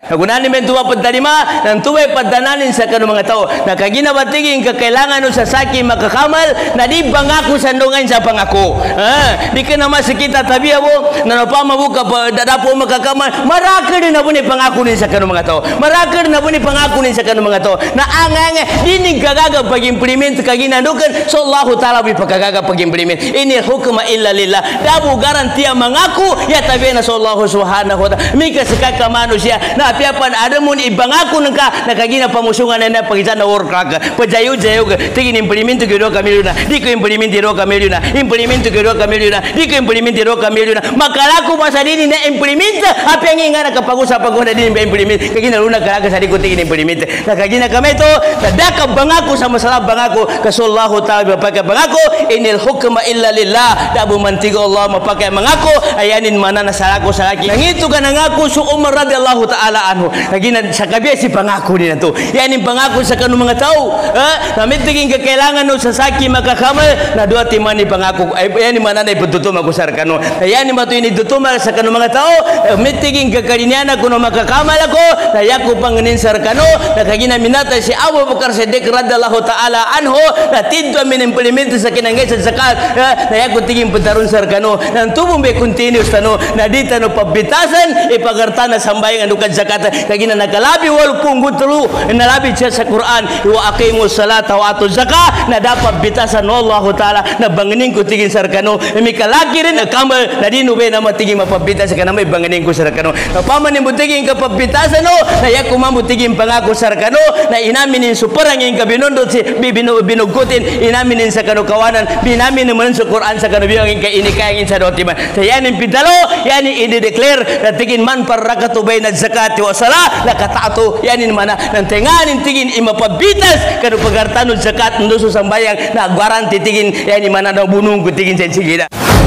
Nagunani men tuwa pagtarima nang tuway padananin sa kanong mga tao. Nakagina batiging kakailangan sa saki makakamal na di bangako sandungan sa pangako. Di ka naman sakita tabi mo na napamabuka pa dadapo makakamal. Marakar na po ni pangako ni sa kanong mga tao. Marakar na po ni pangako ni sa kanong mga tao. Na ang dinig kagaga pag-implement kaginanukan so Allah Ta'ala bi pagkagaga pag-implement. Ini hukma illa lillah. Dabu garantiya mangako ya tabi na so Allah Subhanahu wa ta'ala. Mika sakaka manusia na piapan ada mun ibangako nangka nakagina pamusungan na pagisa na work pajayu-jayu tingin implemento gero kamiluna di ko implemento gero kamiluna implemento gero kamiluna di ko implemento gero kamiluna makalaku masa dini na implemento apa yang ingana kapag-usap na din implemento kagina luna kalaga sa di ko tingin implemento nakagina kami to nadaka bangako sa masalah bangako kasallahu ta'ala pakai bangako inil hukma illa lillah dabu mantigo Allah mapakai mangako ayanin mana na salako sa laki ngito ka nangako su Umar radhiyallahu ta'ala anhu lagi sa kabia si pangako din to yan yung pangako sa kanong mga tao namit tingin kakailangan no sa saki makakamal na dua timani pangako yan yung mananay pagtutuma ko sa kano yan yung matuin itutuma sa kanong mga tao namit tingin kakalinian ako no makakamal ako na yaku panganin sa kano nakagina minata si Abu Bakar Siddiq radhiyallahu ta'ala anhu na tinto minimplemento sa kinangay sa zakat na yaku tingin pagtarun sa kano nang tubong may continuous tano na dito no pabitasan ipagartana sambayang anukan zakat kagina nakalabi wal punggutulu nalabi siya sa Quran wa aqimus salata wa atuz zakah na dapat bitasan Allah Ta'ala na banganin ko tigin sarkano mikalaki rin na kamal na dinube na matiging mapabitas ka na may banganin ko sarkano paman yung butigin kapabitasan no na yak kumamutigin pangako sarkano na inaminin suparangin kabinundot si binugutin inaminin sa kano kawanan binamin naman sa Quran sa kano biyangin ka inikayangin sa dotiman tayanin pitalo yani i-declare na tigin man parakatubay na zakati wa salah nakatato yanin mana nang tenganin tingin imapabitas kanu pagartanul zakat nduso sambayang na garanti tingin yanin mana na bunung tingin sa sigida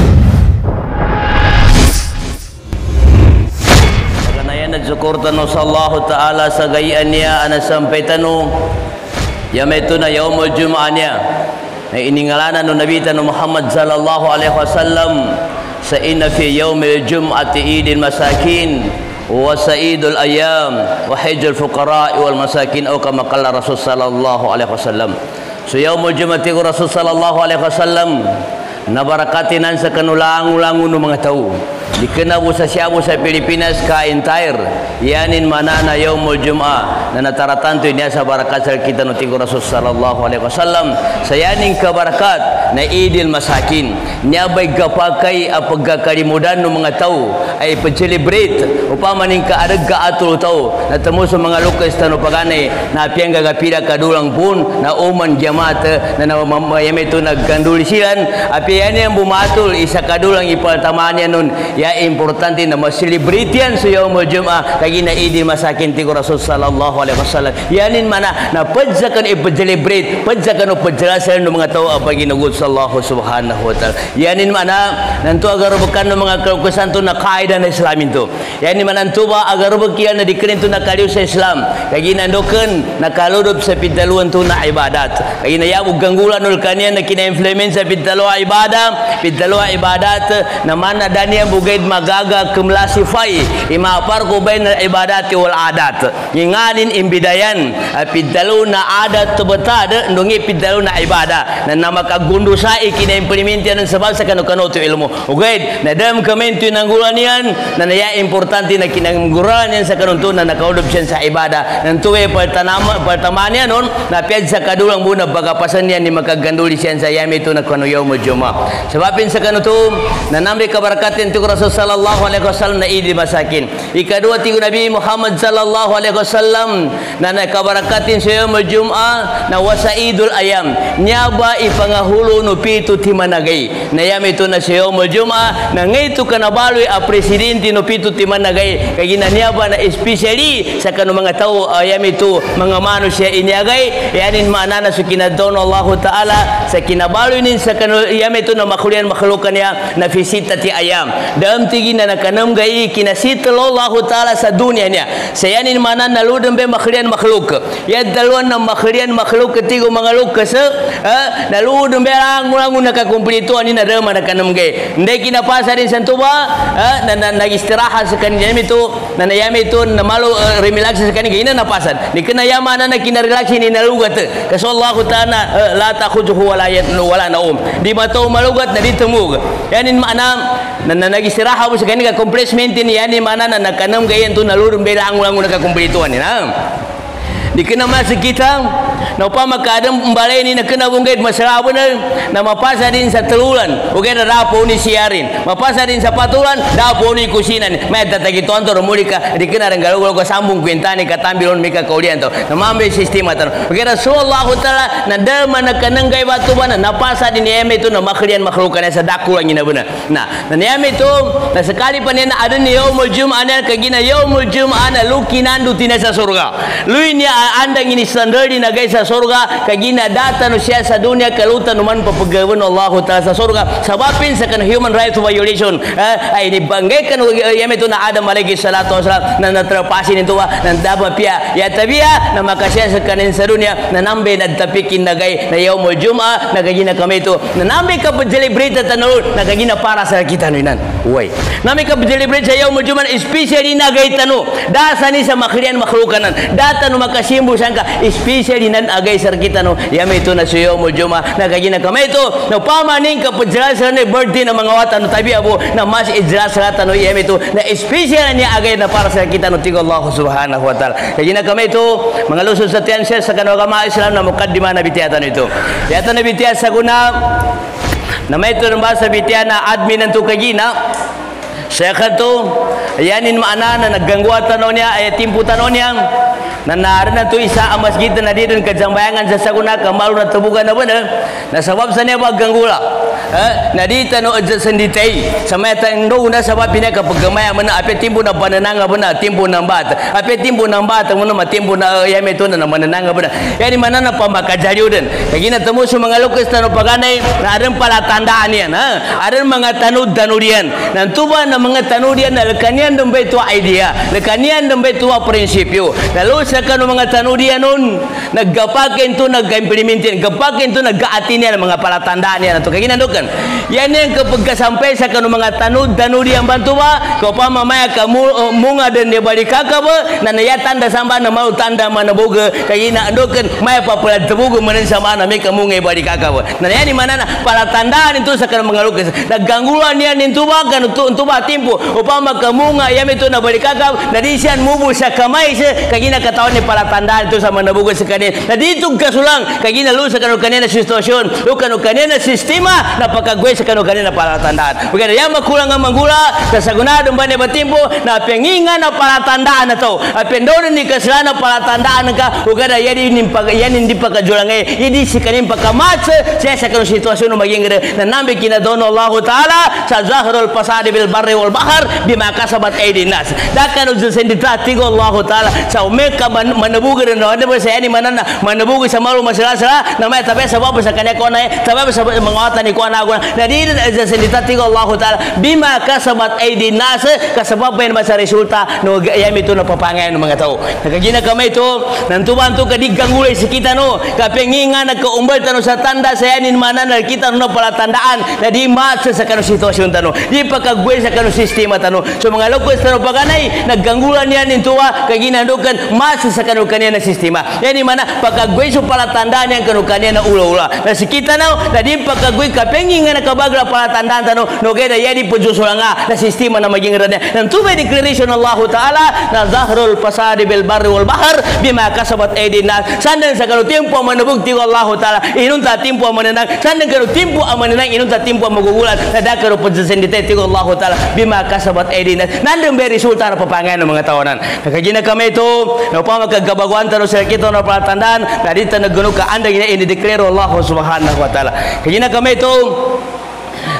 kanayan at zukurtan sallallahu ta'ala sa gayan niya ana sampai tanu yamaitu na yaumul jum'ah niya na iningalanan no Nabi tanu Muhammad sallallahu alaihi wasallam sa inna fi yaumil jum'ati idil masakin wa sa'idul ayam wa hijjul fuqara wal masakin atau kama qala Rasul sallallahu alaihi wasallam. So yaumul jum'ati Rasul sallallahu alaihi wasallam na barakatinan sa kanulang-ulangon ng mga tao. Dikenal sa siabo sa Pilipinas ka entire yanin manana yaumul jum'ah na nataratanto niya sa barakat sa kita no tigo Rasul sallallahu alaihi wasallam sa yaning kabarakat na idil masakin niya bay gapakai apagkakalimudan ng mga tao ay pag-celebrate upamaning kaarag kaatul tao na tamo sa mga lukas tano paganay na piyang gagapila kadulang pun na uman jamaat na namayame ito nagganduli silan api yan yung bumatul isa kadulang ipaltamaan yan nun ya importante na ma-celebrate yan sa yaumul jum'ah kagi na idil masakin tigo Rasul sallallahu alaihi wasallam yanin mana na padzakan i-celebrate padzakan o padsalasan ng mga tao apag ginugod sa Allah subhanahu wa ta'ala yanin mana nanto agarubakan ng mga kalukusan to na kaida na Islamin to yanin mana nanto ba agarubakian na dikrin to na kaliw sa Islam kagi nandoken nakaludob sa pidaluan to na ibadat kagi na yabog ganggulan ul kaniya na kina-implement sa pidalua ibadat na mana daniya bugay magaga kumlasify imapar ko bay na ibadati wal adat nginganin imbidayan pidalo na adat tubetad ndungi pidalo na ibada na namakagundo sa ikina-implementian ng sabal sa kano-kano to ilmu ugay na dam kamento nanggulan yan na naya importante na kinangguran yan sa kanunto na nakaulob siya sa ibada ng tuwe pertamaan yan nun na piyad sa kadulang muna bagapasan yan ni makaganduli siya sa yami ito na kanuyaw mo juma sabapin sa kanuto na namri kabarakatin tigo Rasul sallallahu alaihi wasallam na idil masakin ikadua tigo Nabi Muhammad sallallahu alaihi wasallam na nakabarakatin sa yaumul jum'ah na wasaidul ayam nyaba ipangahulo no pito timanagay na yami ito na sa yaumul jum'ah na ngayto kanabaloy a presidente no pito timanagay kay ginanyaba na especially sa kanu mga tao yami ito mga mano siya inyagay yanin manana sa kinadon Allah Ta'ala sa kinabaloy nin sa kanu yami ito na makulian makhlukan niya na fisitati ayam dalam tigi na nakanam gai kinasital Allah Ta'ala sa dunia niya sa yanin manan naludon be makhluk ya dalwan na makhlian makhluk ketigo mga lukas naludon be lang nakakumplito ani na rama na kanam gay ndai kina pasa din santuba na nagistirahat sa kanila ito na nayami ito na malu relax sa kanila ina na pasan ni kana yama na kina relax ni nalugat kaso Allah ta'ala la takhujuhu wala yatnu wala naum di bato malugat na ditemug yanin mana na nagistirahat mo sa kanila compressment ni yani mana na nakanam gay ito nalurum bela ang nakakumplito ani na di kena masuk kita na upama kadang mbalai ni nak kena bungkit masalah benar na mapasa din sa tululan okay na rapo ni siarin mapasa din sa patulan dapo ni kusinan meta tagi tonto romulika di kena rengalo ko sambung kwentani katambilon mika kaulian to na mambe sistema to okay na sallallahu taala na dama na kanang gay batu bana na pasa din yeme itu na makhlian makhlukan sa dakulan ina benar na yeme itu na sekali panen ada ni yaumul jum'ah kagina yaumul jum'ah lukinan dutina sa surga luinya anda ini sandari na guys sa surga kagina data no siya sa dunia kalutan man papagawan Allah taala sa surga sabapin sa kan human rights violation ay ni banggekan yame to na Adam alaihi salatu wasalam na natrapasin ito na daba pia ya tabia na makasya sa kanin sa dunia na nambe nagtapikin na gay na yaumul jum'ah na kagina kami to na nambe ka celebrate tanul na kagina para sa kita no inan uy nambe ka celebrate sa yaumul jum'ah especially na gay tanu dasa ni sa makhlian makhlukanan data no makasya simbo sangka especially nan agay sar kita no yame ito na suyo mo juma na kagina kamay ito na pamaning kapajelasan ni birthday na mga watan no tabi abo na mas ijelasan no yame ito na especially niya agay na para sa kita no tigo Allah subhanahu wa ta'ala kagina kamay ito mga lusod sa tiyan siya sa kanwa kama Islam na mukaddima na bitiyatan ito yata na bitiyat sa guna na may ito sa bitiyat na admin ng kagina saya kata yanin makna na naggangwa tanaw niya ay timpu tanaw niya na naran tu isa ang masjid na dito kajambayangan sa saguna kamalu na tubugan na benar na sabab sa niya paggangula na dito no senditay sa meta ndo na sabab niya kapaggamaya mana ape timpu na panananga benar timpu ng bat ape timpu ng bat mo na matimpu na yame to na manananga benar yani mana na pamakajariu din kagina temu sa mga lukas tano paganay na aran pala tandaan yan aran mga tanud-tanurian nan tuba na mga tanurian na lekanian dembay tua idea lekanian dembay tua prinsipyo lalu sekarang mga tanurian nun naggapakin tu nag-implementin gapakin tu nag-aatinian mga palatandaan yan ito kagina dokan yan yang kapag sampai sa kanong mga tanurian bantu ba kau pa mamaya kamu munga dan dia balik kakak ba na nayatan da samba na mau tanda mana boga kagina dokan maya papalat tebugo manen sama na may kamunga balik kakak ba na yan mana na palatandaan itu sa kanong mga lukas nagganggulan yan itu ba kan untuk ba timpo upama kamunga yame itu na balik kakak na di siyan mubu sa kamay sa kagina katawan ni palatandaan itu sama nabugo sa kanin na dito kasulang kagina lu sa kanong kanina situasyon lu kanong kanina sistema na pagkagwe sa kanong kanina palatandaan bukana yan makulang ang manggula sa sagunadong ba ni batimpo na pengingan na palatandaan na to at pendoron ni kasala na palatandaan ka bukana yan hindi pagkajulang hindi si kanin pagkamatsa siya sa kanong situasyon na maging na nambi kinadono Allah Ta'ala sa zahrul pasadi bil barri wal bahar bima kasabat aydin nas dakan sendita tigo Allah Ta'ala sa umeka manabugi na ano ba sa yani manana manabugi sa malu masalah na may tabi sa babo sa kanya ko na tabi sa mga watan ni ko na na di sa sendita tigo Allah Ta'ala bima kasabat aydin nas kasabab yan sa resulta no yami ito na papangayan ng mga tao nakagina kami ito nantuban to kadigangulay si kita no kapengingan nagkaumbal tano sa tanda sa yanin manana kita no palatandaan na di matsa sa kanong situasyon tano di pagkagwe sa kanong sistema tano so mga lokos tano paganay nagganggulan yan intuwa kay ginadukan masa sa kanong kanya na sistema yan mana pagkagwe so palatandaan yan kanong kanya na ula-ula na si kita na di pagkagwe kapengi nga nakabagla palatandaan tano no kaya na yan ipujusulang nga na sistema na maging rada ng tubay declaration Allah Ta'ala na zahrul pasadi bil barri wal bahar bima kasabat aydin nas sandan sa kanong timpo manabugti Allah Ta'ala inunta timpo mananang sandan kanong timpo mananang inunta timpo magugulat na dakaro pagsasendite tigo Allah Ta'ala bima kasabat aydin nas nandang may resulta na papangayan ng mga tawanan nakagina kami ito na upang magkagabaguan tano sa kita na palatandaan na dito naggunog ka anda gina ini-declare Allah Subhanahu wa Ta'ala kagina kami ito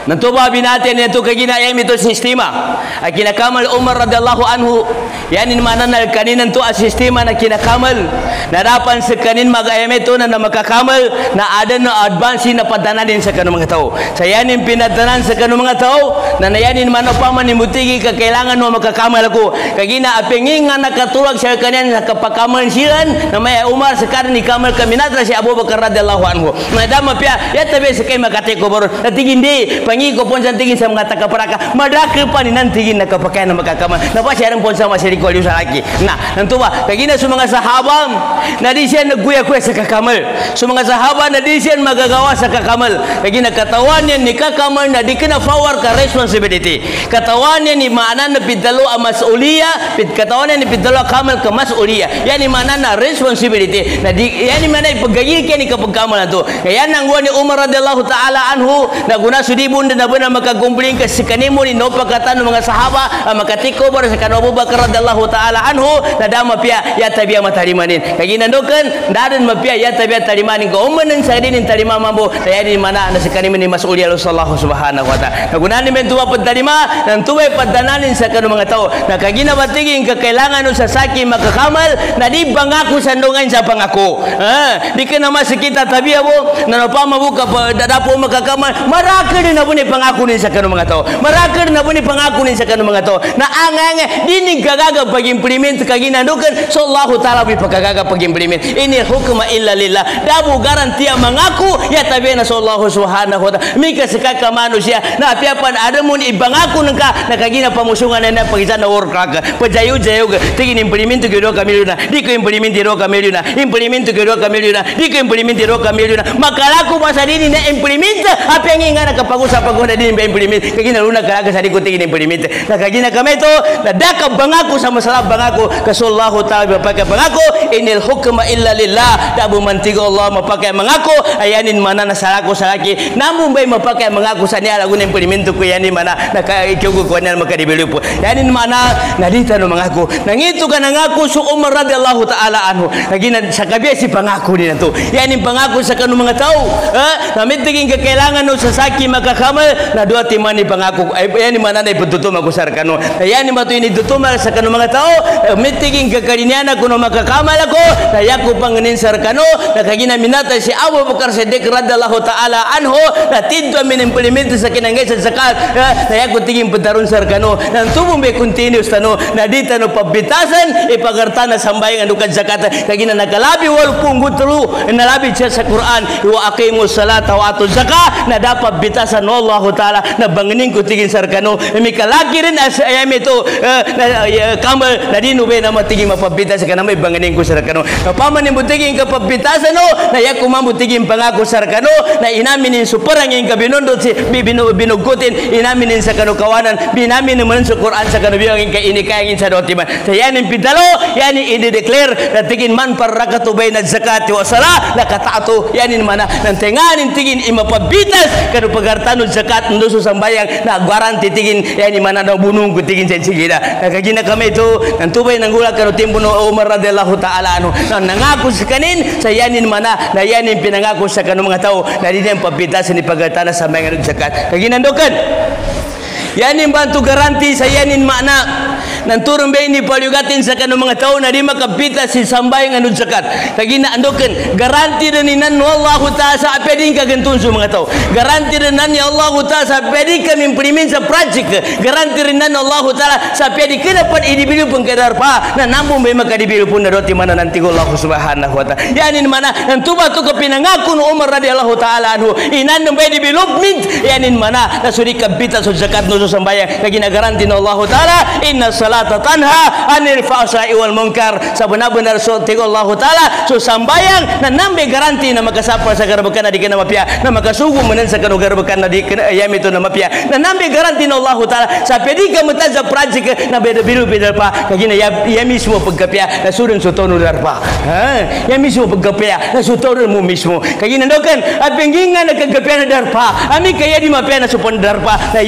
Nantuba binatin itu kagina ayam itu sistema. Akina kamal Umar radhiyallahu anhu. Yani mana na kanin itu sistema na kina kamal. Nadapan sekanin mag ayam itu na makakamal na ada na advance na padananin sa kanong mga tao. Sayanin pinadanan sa kanong mga tao na nayanin man pa man imutigi kakailangan mo makakamal ako. Kagina apenging nga nakatulog sa kanin sa kapakamal silan na may Umar sekarang ni kamal kaminatra si Abu Bakar radhiyallahu anhu. Madama pia ya tabi sa kay makate ko baro. Natigin di pangi ko pon sa tingin sa mga takaparaka. Madaka pa ni nantigin nakapakain na makakamal. Napa siya rin pon sa masiriko liu sa laki. Nah, nanto ba kagina sa mga sahabam na di siya nagguya-guya sa kakamal. Sa mga sahaba na di siya magagawa sa kakamal. Kagina katawan niya ni kakamal na di kina forward ka responsibility. Katawan niya ni maanan na pidalo ang masuliya, katawan niya ni pidalo kamal ka masuliya. Yan ni maanan na responsibility. Na di yan ni maanan ipagayi kaya ni kapagkamal na to. Kaya nang ni Umar radhiyallahu ta'ala anhu na guna sudibun na ba na makakumpling ka si kanimo ni no pagkatan ng mga sahaba makatiko ba sa kanong Abu Bakar radhiyallahu ta'ala anhu na dama pia ya tabiya matarimanin. Kagina dokan dadan mapia ya tabiya tarimanin ko umanan sa din tarima mambo kaya di mana na si kanimo ni Mas'uli sallallahu subhanahu wa ta'ala. Nagunan ni men tuwa pagtarima nang tuway padananin sa kanong mga tao na kagina batiging kakailangan sa saki makakamal na di bangako sandungan sa pangako. Di ka naman sa kita tabiya mo na napamabuka pa dadapo makakamal maraka din na po ni pangako ni sa kanong mga tao. Maraka din na po ni pangako ni sa kanong mga tao na anganga dinig gagaga pag-implement kagina dokan so Allah ta'ala pagkagaga pag-implement ini hukma illa lillah dabu garantia mangaku ya tabiya na so Allah subhanahu wa ta'ala mika sekaka manusia na apiapan ada mo ibangako naka na kagina pamusungan na pagisan na work pajayu-jayu tigin implement ko kami na di ko implement kami na implement ko kami na di ko implement kami na makalaku masa dini na implement apa yang ingin nakapag-usap na din implement kagina luna kalaga sa di ko tigin implement na kagina kami to na daka bangako sa masalah bangako kasullahu ta'ala pakai bangako inil hukma illa lillah dabu mantigo Allah mapakai mangako ayanin mana na salako salaki namun bay mapakai mangako sa niya lagu na implement ko yanin mana nakaikyogo ko niya makadibilupo yanin mana nadita no mangako nangito ka nangako so Umar radhiyallahu ta'ala anhu kagina sa kabiya si pangako din to yanin pangako sa kanong mga tao namitiging kakailangan no sa saki makakamal na dua timani pangako yanin mana na ipututuma ko sa kano yanin mato ini tutuma sa kanong mga tao mitiging kakarinyana kuno makakamal ako na yako panganin sa kano na kagina minata si Abu Bakar Siddiq radhiyallahu ta'ala anhu na tidto min implement sa kinangay sa zakat na yako tiging petarun sa kano nang tubong be continuous tano na dita no pabitasan ipagarta na sambayang anukan zakat kagina nakalabi wal pungutlu nalabi siya sa Quran wa aqimus salata wa atuz zakah na dapat bitasan Allah ta'ala na banginin ko tiging sa kano mikalaki rin as ayam itu kamal na dinube na matiging mapabitas ka na may banginin ko sa kano paman imbutiging kapabitasan no na yako mamutiging pangako sa kano na inaminin suparangin ka binundot si binugutin inaminin sa kano kawanan binamin naman sa Quran sa kano biyangin ka inikayangin sa dotiman sa yanin pidalo yanin ini-declare na tigin man parakatubay na zakat wa sala nakatato yanin mana nang tenganin tigin imapabitas kano pagartanod zakat nuso sambayang na garanti tigin yanin mana na bunung ko tigin sa sigida nakagina kami ito nang tubay nang gula kano timpo no Umar radhiyallahu ta'ala anhu nangako sa kanin sa yanin mana na yanin pinangako sa kano mga tao na din ang pabitas ni pagartana sa mga zakat kaginandokan yanin bantu garanti sa yanin makna nang turun be ini palyugatin sa kanong mga tao na di makabita si sambayang anu zakat kagina andoken garanti reninan Allah ta'ala sa peding kagantun sa mga tao garanti renan ya Allah ta'ala sa peding kami implement sa project garanti renan Allah ta'ala sa peding kinapan idibilu pun kadar pa na nambung be makadibilu pun doti mana nanti Allah subhanahu wa ta'ala yanin mana nang tuba to kapinangako no Umar radhiyallahu ta'ala anhu inan be development yanin mana na suri kabita sa zakat no sambayang kagina garanti no Allah ta'ala inna salata tanha anil fahsai wal munkar sa benar-benar so tigo Allah ta'ala so sambayang na nambe garanti na makasapa sa garbakan na di kana mapia na makasugo manan sa kanu garbakan na di yam itu na mapia na nambe garanti na Allah ta'ala sa pedi ka mata sa project na beda biru beda pa kagina ya mismo pagkapia na surun so tono darpa ya mismo pagkapia na so tono mo mismo kagina dokan at pengingan na kagkapia na darpa ami kaya di mapia na supon darpa na yusuri si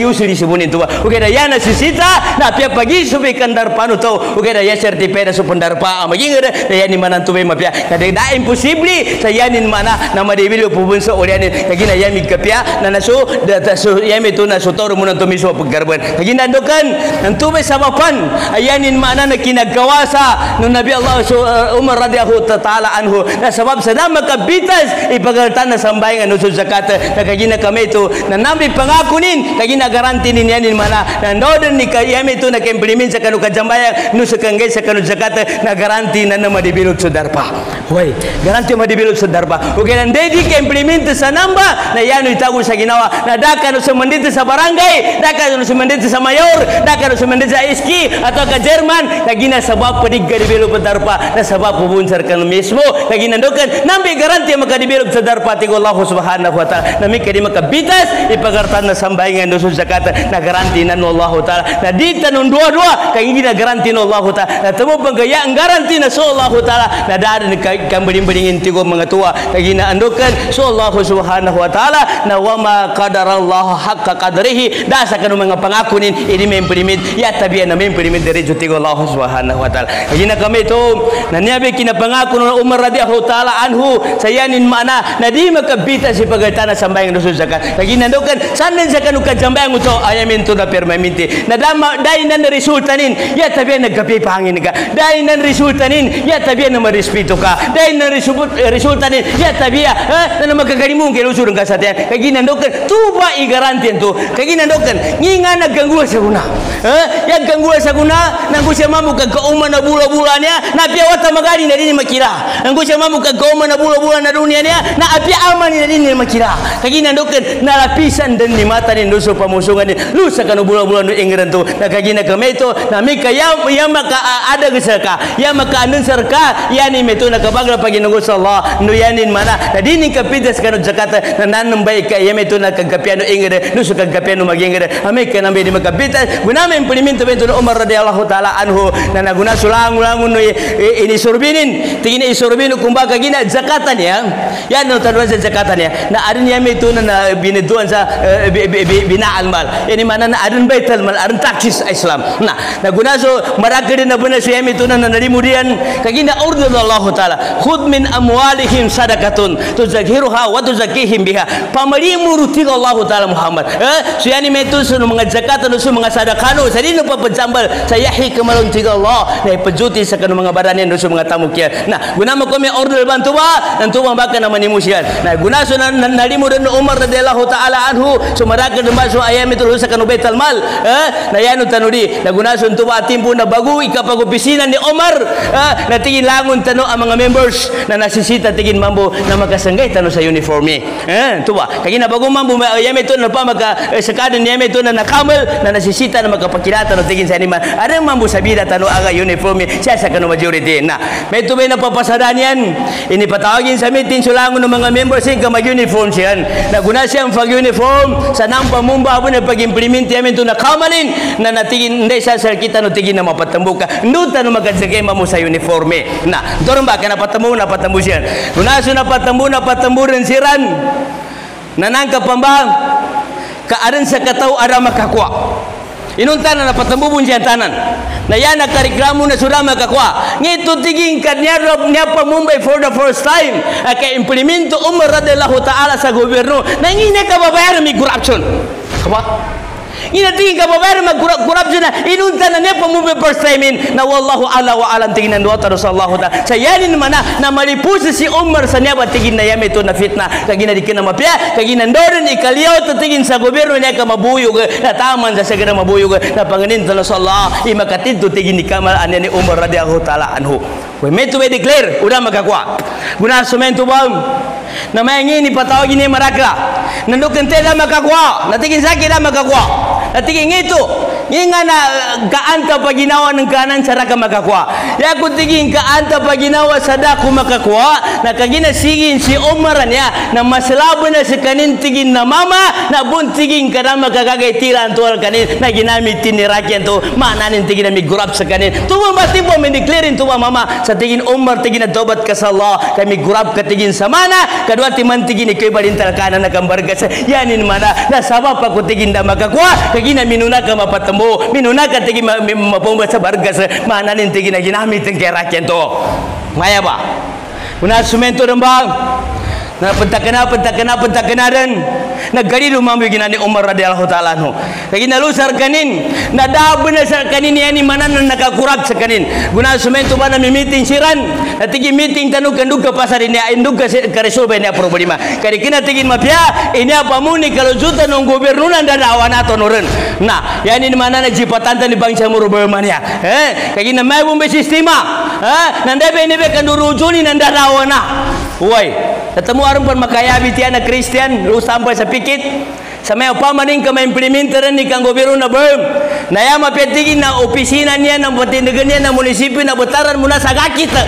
subunin tu okay dah yana sisita na pia pagi subi kandarpanu tu okay dah ya sertipeda su pendarpa magi ngada ya ni mana tu be mapia kada da impossible saya nin mana nama debil pubun so olianin kagina ya mi kapia na nasu da su ya mi tu na su toru mun tu miso paggarban kagina dokan nantu be sabapan ayanin mana na kinagawasa no Nabi Allah Umar radhiyallahu taala anhu na sabab sadam makabitas ipagaltan na sambayan no zakat na kagina kami tu na nabi pangakunin kagina garanti nin yanin mana na nodon ni kayami tu na implement sa kanu kajambayan no sa kanggay sa kanu zakat na garanti na madibilog sa darpa hoy garanti madibilog sa darpa okay nan dedi ka implement sa namba na yano itago sa ginawa na daka no sa mandito sa barangay daka no sa mandito sa mayor daka no sa mandito sa iski atau ka Jerman kagina sabab padigadibilog sa darpa na sabab pubunsar kanu mismo kagina dokan nambi garanti makadibilog sa darpa tigo Allah subhanahu wa ta'ala nami kadi makabitas ipagartan na sambayan no sa zakat na garanti na Allah ta'ala na dita nun dua-dua kagina garanti no Allah ta'ala na tamo panggaya ang garanti na so Allah ta'ala na daan kambering-beringin tigo mga tua kagina andokan so Allah subhanahu wa ta'ala na wama qadarallahu haqqa qadrihi dasa kanu mga pangakunin ini memprimit ya tabiya na memprimit dari tigo Allah subhanahu wa ta'ala kagina kami to na niyabi kinapangako no Umar radhiyallahu ta'ala anhu sayanin mana na di makabita si pagatana sambayang no zakat kagina andokan sanen sa kanu kajambayang uto ayamin to na permanente na dai nan resultanin ya tabiya nagkapi pangin ka dai nan resultanin ya tabiya na marespeto ka dai nan resultanin ya tabiya na magkakarimun kay lusur ka sa tiyan kagina andokan tuba i garanti to kagina andokan nginga nagganggu sa guna ya ganggu sa guna nang siya mamu kagkauma na bula-bula niya na pia wata magani na din makira nang siya mamu kagkauma na bula-bula na dunia niya na apia aman na din makira kagina andokan nalapisan dan ni mata ni nuso pamusungan ni lusa kanu bula-bula no ingran to na kagina kami to na mika ya maka ada gesaka ya maka anun serka ya ni meto na kabagla pagi nunggu sallah no yanin mana na dinin kapitas kanu zakata na nanam baik ya meto na kagapiano ingre nuso kagapiano magingre amika nambe di makapitas guname implemento bento Umar radhiyallahu taala anhu na naguna sulang-ulangun no ini surbinin tingin isurbinu kumbaga gina zakatan ya no tadwa sa zakatan ya na adun ya meto na bineduan sa bina almal ini mana na adun baitul mal adun taksis Islam nah naguna so marakade na buna so yami tunan na nalimudian kagina urdu Allah taala khud min amwalihim sadaqatun tuzakhiruha wa tuzakkihim biha pamalimu ruti Allah taala Muhammad so yani metu so mga zakat no so mga sadakano sa dino papajambal sa yahi kamalon tiga Allah na ipajuti sa kanu mga baranen no so mga tamukyan nah guna mo kami order bantu ba nantu baka na manimusyan nah guna so nalimudan no Umar radhiyallahu taala anhu so marakade ma so ayami tu sa kanu baitul mal na yanu tanudi na guna so tuwa timpo na bago ikapag-opisina ni Omar na tingin langon tano ang mga members na nasisita tingin mambo na makasanggay tano sa uniforme tuwa kagina bago mambo yame to na pa sakadon yame to na nakamal na nasisita na makapakilata no tingin sa animan ada mambo sabida tano aga uniforme siya sa kano majority na may tubay na papasadan yan ini patawagin sa meeting so langon ng mga members yung mag-uniform siyan na guna siyang pag-uniform sa nang pamumba na pag-implement yame to na kamalin na natingin hindi siya sa kita no tingin na mapatambo ka nuta no magadsagay mo sa uniforme na doon ba ka napatambo siya nunaso napatambo rin siran nanangka pambang kaaran sa kataw ara makakwa inunta na napatambo bun siya tanan na yan nakariklamo na sura makakwa ngito tiging kanya pamumbay for the first time kaya implemento Umar radhiyallahu ta'ala sa gobyerno na ngina kababayaran may corruption kaba inatingin ka ba pero mag-corruption na inunta na niya pamubi first time in na wallahu ala wa alam tingin na duwata Rasulullah ta sa yanin mana na malipusa si Umar sa niya ba tingin na yame ito na fitna kagina di ka na mapya kagina doon ikaliyaw to tingin sa gobyerno niya ka mabuyog na taman sa sagana mabuyog na panganin ta Rasulullah imakatid to tingin ni Kamal anya ni Umar radhiyallahu ta'ala anhu we meant to be declare udah magkakwa guna sumento ba na maingin ipatawagin ni Maraka nandukente na makakwa natingin sa akin na makakwa natingin ito ingana kaanta paginawa ng kanan saraka makakwa ya kutigin kaanta paginawa sadaku makakwa na kagina sigin si Umaran ya na maslabo na si kanin tigin na mama na buntigin kana makakagay tiran tuwal kanin na ginamit tinirakian to mananin tigin na migurap sa kanin tuwa matibo miniklerin tuwa mama sa tigin Umar tigin na tobat ka sa Allah kami gurap katigin sa mana kadua timan tigin ikoy balintal kanan na kambargas yanin mana na sabab ako tigin na makakwa kagina minuna ka mapatamo minuna ka tigin mapomba sa bargas mananin tigin na ginamit ng kerakian to maya ba una sumento ng bang na pentakana dan nagari rumah begini ni Umar radhiyallahu taala anhu kagi nalusar kanin nadabu nasar kanin yani mana nakakurap sakanin guna sumento bana meeting siran natigi meeting tanu kanduk ke pasar ini induk ke resul bani problema kadi kina tigin mafia ini apa muni kalau juta nong gobernuran dan awan atau nuren nah yani mana na jipatan tan di bangsa murubemania kagi na mai bombe sistema nanda be be kanduru juni nanda awana woi ketemu orang pun makaya bitiana Kristian lu sampai sepikit sampai apa maning ka implementaran ni kang gobyerno na bem na ya mapetigin na opisina niya na patindagan niya na munisipyo na bataran muna sa gakita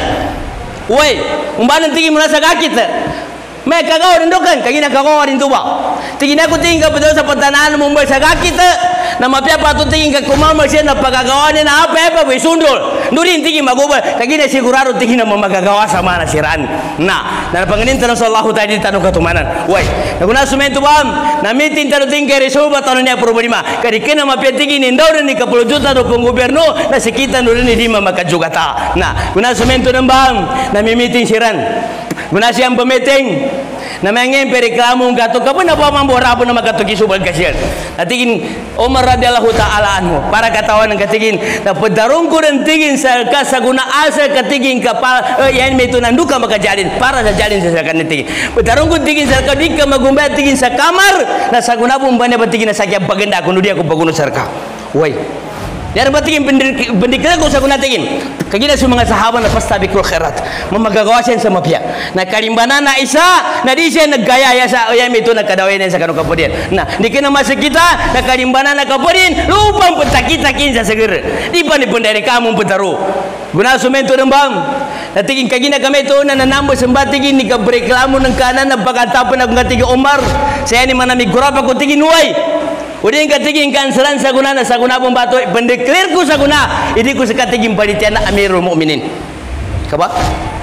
woi umbanan tigin muna sa gakita may kagaw rin dokan kagina kagaw rin to ba tigin ako tingin ka betul sa pertanahan mumbai sa gakita na mapya patu tingin ka kumama siya na pagagawa niya na apa sundol nurin tingin maguba kagina sigurado tingin na magagawa sa mana siran na panganin tanong sa Allah tayo tanong katumanan wai naguna sumento bam na meeting tanong tingin kay resolba tanong niya problema kadi kina mapya tingin indaw na ni 10 juta do pang gobyerno na sikita nurin ni di mamakajugata na guna sumento ng bam na meeting siran guna siyang pamiting na mengen periklamu gato kapun apa mambora pun nama gato kisubal kasian natigin Umar radhiyallahu taala anhu para katawan ng katigin na pedarungku dan tigin sa kasaguna asa katigin kapal yan metu nanduka makajalin para sa jalin sa kan tigin pedarungku tigin sa kadika magumba tigin sa kamar na saguna pun banya batigin na sakya pagenda kuno dia ko paguno sarka woi Yan batigin bendikla ko sa kunatigin kagina sa mga sahabat na pastabikul khairat mamagagawa siya sa mapya na kalimbana na isa na di siya naggaya sa oyam ito nagkadawin sa kanong kapodin na di ka na kita na kalimbana na kapodin lupang pentakitakin sa segera di pa ni pendari kamu petaru guna sumento ng bang natigin kagina kami ito na nanambo sa batigin ni kabreklamo ng kanan na pagkatapon na katigin Umar saya ni manamig gurap ako tigin huway udin katigin kanselan saguna na saguna pun bato pendeklir ku saguna ini ku sekatigin panitiana Amirul Mukminin kaba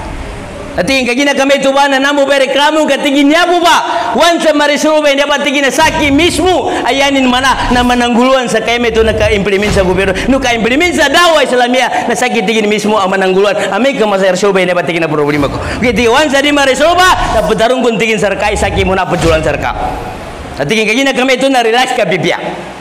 ating kagina kami tu bana namu bereklamu katigin nyabu ba wan sa marisuru ba dapat tigin na saki mismo ayanin mana na manangguluan sa kami tu naka-implement sa gobyerno no ka-implement sa dawa Islamia na saki tigin mismo ang manangguluan ami ka masayarso ba dapat tigin na problema ko kiti wan sa di marisuru ba dapat darung kun tigin sarkai saki muna pejulan sarka natigin kagina kami itu na relax ka pipia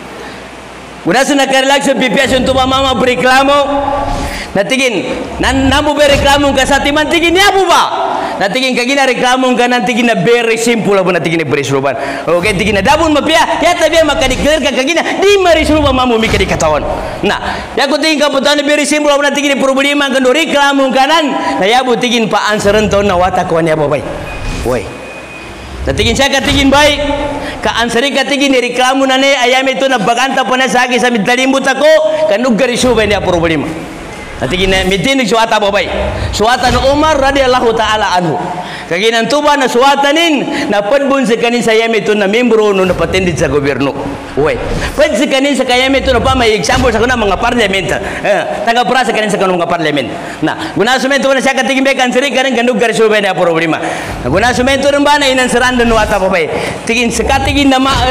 udah sana ka relax pipia untuk mama bereklamo natigin namu bereklamo ka sa timan tigin niya po ba natigin kagina reklamo ka natigin na very simple po natigin na berisruban okay tigin na dabon mapia ya tabi makadikler ka kagina di marisruban mamu mika di katawan nah ya ko tigin ka putan very simple po natigin na problema ka do reklamo kanan na ya bu tigin pa answeran to na wata ko niya babay woi natigin siya katigin baik kaansari katigin ni reklamo na ni ayam itu na baganta po na sa akin sa midalimbut ako kanug garisu ba niya problema natigin na mitin suwata babay suwata no Umar radhiyallahu taala anhu kaginan tuba na suwatanin na padbun sa kanin sa ayam itu na membro no napatendid sa gobyerno uy pad sa kanin sa kayam itu na pa may example sa kuna mga parliament taga-pra sa kanin sa kuna mga parliament na guna sumento na siya katigin ba kansari kanin kanug garisu ba niya problema guna sumento rin ba na inansaran na nuwata babay tigin sakatigin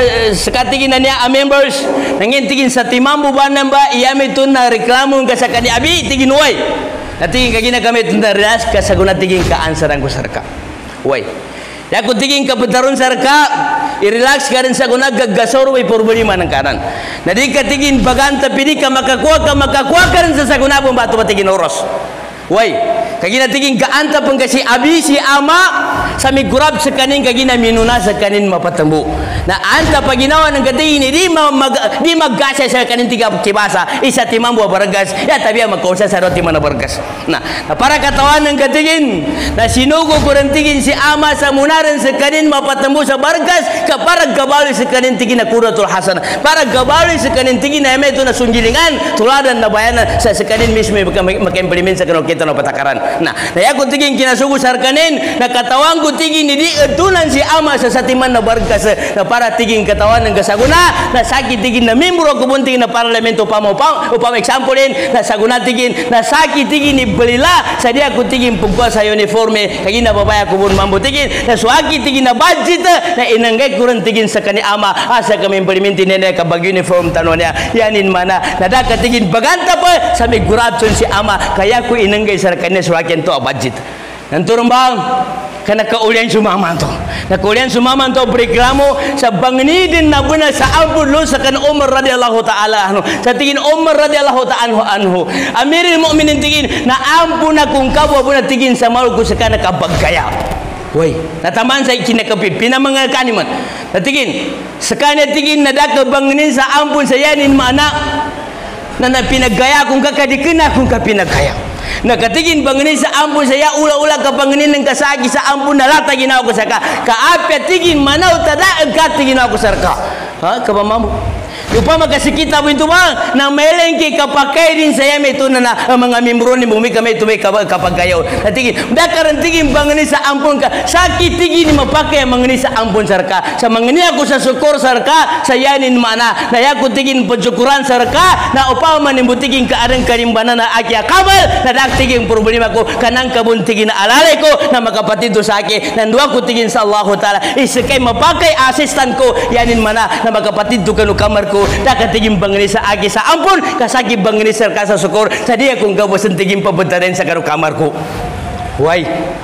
na niya a members nangin tigin sa timambu ba na ba iyam itu na reklamo ka sa kani abi tigin uy natigin kagina kami tunda relas ka sa guna tigin ka ansaran ko sarka uy ya ko tigin ka putaron sarka i-relax ka rin sa guna gaggasoro may problema ng kanan na di ka tigin baganta pili ka makakuha ka rin sa saguna pong bato patigin oros uy kagina tiging kaanta pengkasi abi si ama sami gurab sekanin kagina minuna sekanin mapatembu na anta paginawa ng katingin di maggasa sekanin tiga kibasa isa timang buah bargas ya tabi magkausa sa roti mana bargas na para katawan ng katingin na sinugo kurang tigin si ama sa munaran sekanin mapatembu sa bargas para gabali sekanin tigin na kuratul hasan para gabali sekanin tigin na ito na sungilingan tuladan na bayanan sa sekanin mismo maka-implement sa kanong kita na patakaran na ya kung tigin kinasugo sa kanin na katawan ko tigin hindi tunan si ama sa satiman na bargas na para tigin katawan ng kasaguna na sakit tigin na membro ko tigin na parlamento upang examplein na saguna tigin na sakit tigin ni belila sa dia ko tigin pugwa sa uniforme kagina babaya ko mambo tigin na suaki tigin na budget na inanggay kurang tigin sa kani ama asa kami implementi nene kabag uniform tanonnya yanin mana nadaka tigin baganta pa sa may gurabson si ama kaya ko inanggay sa kanya suaki to budget nanturong bang kana kaulian sumaman to na kaulian sumaman to reklamo sa bangnidin na buna sa ampun lo sa kan Umar radhiyallahu taala anhu sa tingin Umar radhiyallahu taala anhu amirul mukminin tingin na ampun na kung kabwa buna tingin sa malu ko sa kana kabagaya woi nataman sa kinakapit pinamanga kaniman natingin sa kana tingin na daka bangnin sa ampun sa yanin mana na pinagaya kung kakadikena kung kapinagaya nakatigin bangnin sa ampun saya ula-ula ka bangnin ng kasagi sa ampun na lata ginaw ko sa kaapya tigin manaw tada agkat ginaw ko sa ka ha kabamamu upama kasikita mo ito ba na melengke kapakai din saya may ito na mga membro ni bumi kami ito may kapagayaw natigin dakaran tigin bangnin sa ampun ka sakit tigin mapakai mangni sa ampun sarka sa mangni ako sa syukur sarka sa yanin mana na yaku tigin pensyukuran sarka na upama nimbutigin kaadang karimbanan na aki akabal na tiging problema ko kanang kabuntigin na alalay ko na makapatid sa akin nandua ko tigin sa Allah Ta'ala isikay mapakai asistan ko yanin mana na makapatid kanu kamar ko dakatigin bangni sa agi sa ampun kasagi bangni sa kasa syukur sa dia kung gawasan tigin pabentarin sa kanu kamar ko why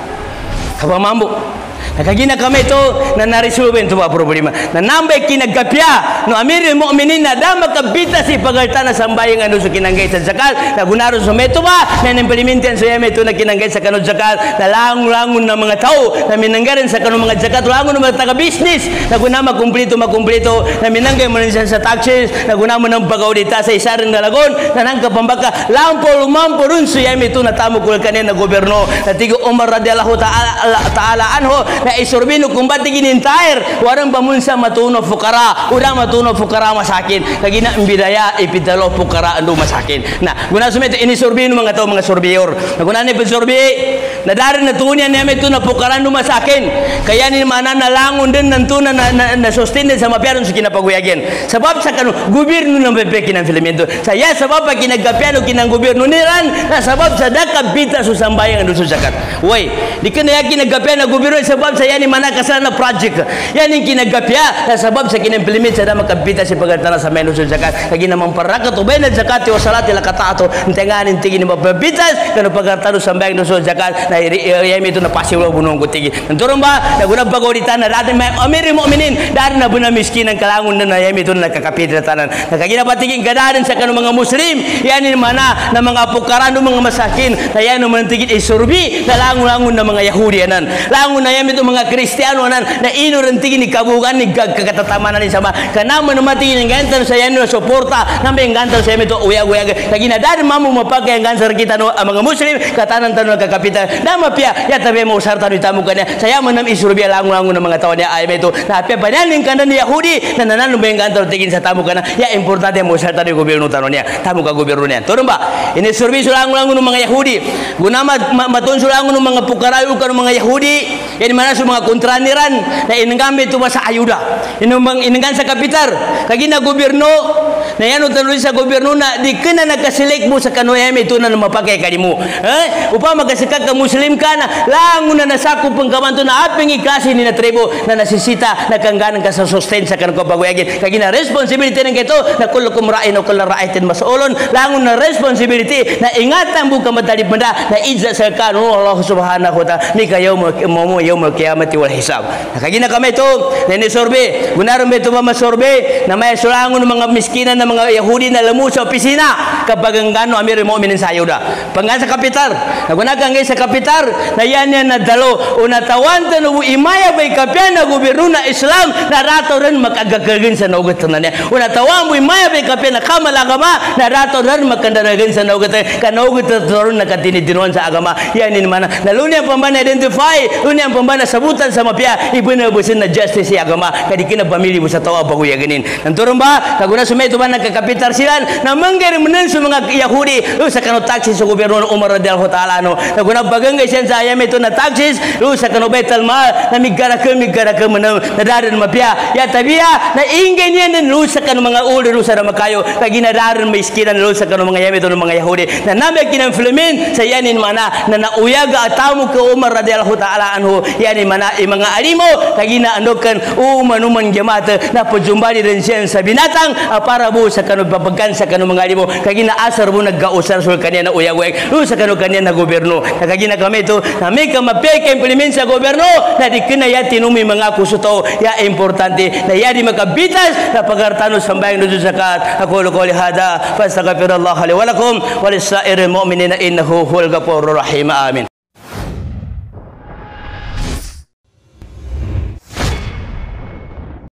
kabamambo nakagina kami ito na naresolve ito ba problema na nambay kinagkapya no amirul mu'minin na dama kabita si pagalta na sambayang ano sa kinanggay sa zakal na gunaro sa meto ba na implementen sa yame ito na kinanggay sa kanong zakal na langon na mga tao na minanggarin sa kanong mga zakat langon na mga taga-business na gunama kumplito na minanggay mo sa taxes na gunama ng pagaudita sa isarin dalagon na nang kapambaka lampo lumampo rin sa yame ito na tamo kul kanin na goberno na tigo Umar radhiyallahu ta'ala anho na isurbino kung ba't ginintair warang bamunsa matuno fukara udang matuno fukara masakin kagina imbidaya ipidalo fukara ando masakin na guna sumete ini surbino mga tao mga surbiyor na guna ni surbi na darin na tunya niya ito na fukara ando masakin kaya ni mana nalangon din nantuna na sustain din sa mapiaron sa kinapaguyagin sabab sa kanu gobyerno ng pepekin ng filamento saya sabab pa kinagapiano kinang gobyerno niran na sabab sa dakabita sa sambayang ando sa zakat way di ka na kinagapian na gobyerno sabab saya ni mana kasana project yan yung kinagapya na sabab sa kinimplement sa na makabita si pagatana sa menos sa zakat kagi na mamparakat ubay na zakat o salat ila katato tenganin tigi ni mapabitas kano pagatano sa bayang no zakat na yami ito na pasiwa bunong ko tigi nanturong ba nagunang pagoditan na dati may amirul mu'minin dari na buna miskin ang kalangon na yami ito na kakapit na tanan kagi na patiging gadarin sa kano mga muslim yan yung mana na mga pukarano mga masakin na yan yung mantigin isurbi na langon na mga Yahudi anan langon na yami ito mga Kristiyano nan na inurantigin ni kabugan ni kakatatamanan ni sama kana man matingin ng gantan sa yan no suporta nambe gantan sa yami ito uyag kagina dari mamu mapagay ang gansan kita no ang mga muslim katanan tanong kakapitan na mapya ya tabi mo usar tanong itamu kanya saya manam isurbi langon ng mga tao niya ay ito na apya banaling kanan ni Yahudi na nanan no gantan tigin sa tamu kana ya importante mo usar tanong gobyerno tanong niya tamu ka gobyerno niya turun ba ini surbi langon ng mga Yahudi gunama matun langon ng mga pukarayo kan mga Yahudi yan mana sa mga kontraniran na inanggamit ito sa ayuda inanggan sa kapitar kagina gobyerno na yan utanuli sa gobyerno na di ka na nagkasilik mo sa kanoyam ito na mapagay ka mo upang magkasikat ka muslim ka na lango na nasakop ang kamanto na aping iklase ni na tribo na nasisita na kangganan ka sa sustain sa kanong kapaguyagin kagina responsibility ng ito na kulukum ra'in o kulang ra'aitin masulon lango na responsibility na ingatan mo ka matalib manda na idza sa kano Allah subhanahu wa ta'ala ni kayo mo yaumul qiyamati wal hisab nakagina kami ito na nisorbe gunaron ba ito ba masorbe na may sulangon ng mga miskinan na ng mga Yahudi na lamu sa opisina kapag ang gano Amirul Mu'minin sa ayuda. Pangga sa kapitar, nagunagang sa kapitar, na yan na dalo, unatawan tanu imaya bay kapyan na gobyerno na Islam, na rato rin makagagagin sa naugat na niya. Unatawan mo imaya bay kapyan na kamalagama, na rato rin makandaragan sa naugat, kanaugat na rin nakatinidinuan sa agama. Yan ni mana, naluni ang pambana identify, luni ang pambana sabutan sa mapya, ibinabusin na justice si agama, kadi kinapamili mo sa tawa baguya ganin. Nanturong ba, kaguna sumay ito ba nagkakapitar sila, na manggari manan sa mga Yahudi, sa kanong taxis sa gobyerno Umar radhiyallahu ta'ala ano, naguna bagangay siya sa ayam ito na taxis, sa kanong Baitul Mal, na migara ka nadaran mapya, ya tabiya, na ingay niya na sa kanong mga ulo, sa makayo, kagi nadaran may iskinan sa kanong mga ayam ito ng mga Yahudi, na namin kinamflamin sa yanin mana, na nauyaga at tamo ka Umar radhiyallahu ta'ala anhu, yanin mana, mga alimo, kagi na anokan, umanuman gamata, na pajumbali rin siya sa binatang, para mo sa kanong papagkan sa kanong mga alimo, kagi na asar mo nagkausar sa kanya na uyagwag, sa kanong kanya na gobyerno, na kagi na kami ito, na may kamapay ka implement sa gobyerno, na di kinaya tinumi mga kusuto, ya importante, na ya di makabitas, na pagartano sa bayang nudu zakat, ako lukuli hada, fastagfirullah li walakum, walisairil mu'minina innahu huwal ghafurur rahim, amin.